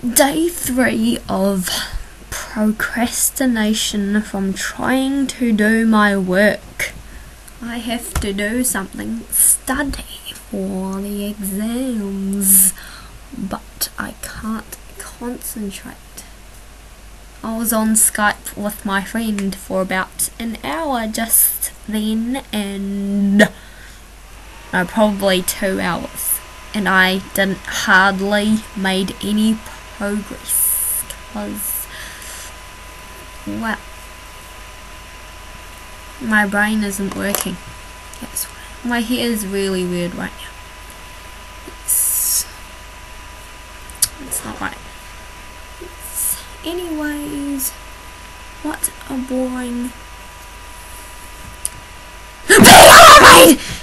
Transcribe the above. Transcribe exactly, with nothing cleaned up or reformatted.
Day three of procrastination from trying to do my work. I have to do something, study for the exams, but I can't concentrate. I was on Skype with my friend for about an hour just then, and no, probably two hours, and I didn't hardly made any progress because, well, my brain isn't working. That's why my hair is really weird right now. It's it's not right. It's, anyways, what a boring.